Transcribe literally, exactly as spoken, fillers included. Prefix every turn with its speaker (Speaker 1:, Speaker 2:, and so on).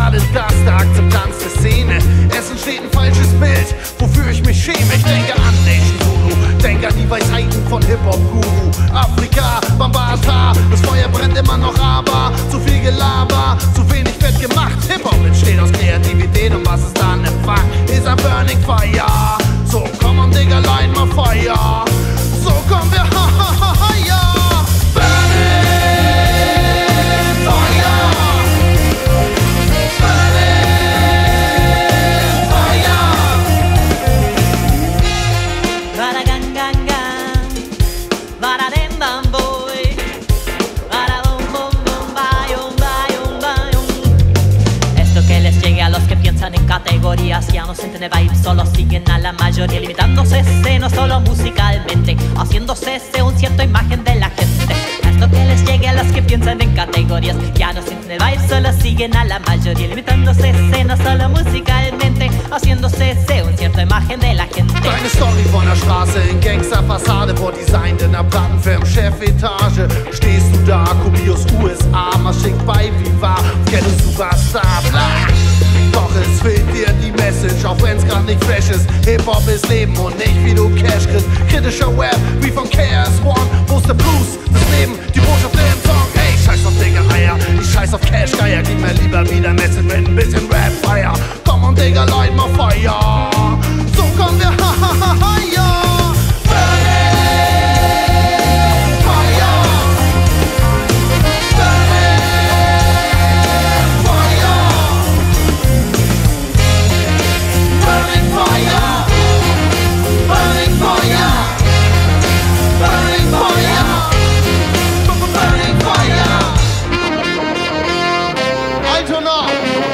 Speaker 1: schadet das der Akzeptanz der Szene. Es entsteht ein falsches Bild, wofür ich mich schäme. Ich denke an Nation Zulu, denke an die Weisheiten von Hip-Hop-Guru. Afrika, Bambata, das Feuer brennt immer noch, aber zu viel Gelaber, zu wenig wird gemacht. Hip-Hop entsteht aus Kreativität und was ist dann Empfang? Ist ein Burning Fire. So komm on, Digga, line mal Feuer. So kommen wir, ha ha ha ha, ja.
Speaker 2: En categorías ya no sienten el vibe, solo siguen a la mayoría, limitándose ese no solo musicalmente, haciéndose ese un cierto imagen de la gente. Esto que les llegue a los que piensan en categorías, ya no sienten el vibe, solo siguen a la mayoría, limitándose ese no solo musicalmente, haciéndose ese un cierto imagen de la gente.
Speaker 1: Deine Story von der Straße in Gangsterfassade, vordesignt in der Plattenfirmen-Chefetage. Stehst du da, Kubius U S A, mal schickt bei Viva, Ghetto Superstar, bla. Doch es fehlt dir die Message, auch wenn's grad nicht fresh ist. Hip-Hop ist Leben und nicht wie du Cash kriegst. Kritischer Rap wie von K S eins, wo's der Blues, das Leben, die Botschaft im Song. Ey, scheiß auf Digga Eier, ich scheiß auf Cash Geier. Gib mir lieber wieder Message mit ein bisschen Rap-Fire. Komm on Digga, light mal Feuer. So kommen wir, ha ha ha ha, ja. Alter,